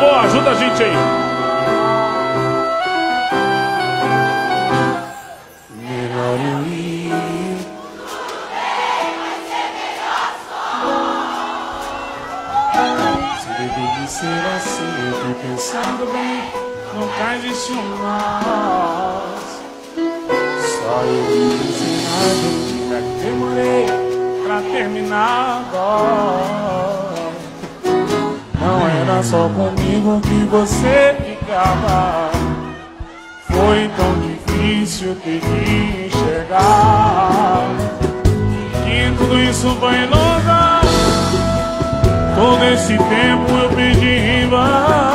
Alô, ajuda a gente aí. Melhor eu ir. Se deve de ser assim, eu tô pensando bem. Nunca existe um nós. Só eu me ensinado. É que demorei pra terminar agora. Não era só comigo que você ficava. Foi tão difícil ter que enxergar que tudo isso foi ilusão. Todo esse tempo eu pedi em vão.